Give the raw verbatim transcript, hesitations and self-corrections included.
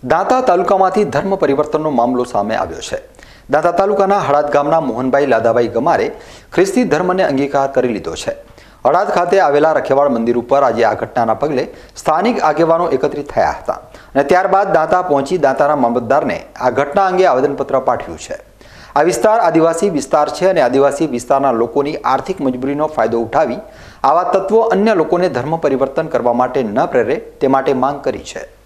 દાંતા તાલુકામાંથી ધર્મ પરિવર્તનનો મામલો સામે આવ્યો છે। દાંતા તાલુકાના હળાદ ગામના મોહનભાઈ લાદાભાઈ ગમારે ખ્રિસ્તી ધર્મને અંગીકાર કરી લીધો છે। હળાદ ખાતે આવેલા રખેવાળ મંદિર ઉપર આજે આ ઘટનાના પગલે સ્થાનિક આગેવાનો એકત્રિત થયા હતા અને ત્યારબાદ દાંતા પહોંચી દાંતાના મામલતદારને આ ઘટના અંગે આવેદનપત્ર પાઠવ્યું છે। આ વિસ્તાર આદિવાસી વિસ્તાર છે અને આદિવાસી વિસ્તારના લોકોની આર્થિક મજબૂરીનો ફાયદો ઉઠાવી આવા તત્વો અન્ય લોકોને ધર્મ પરિવર્તન કરવા માટે ન પ્રેરે તે માટે માંગ કરી છે।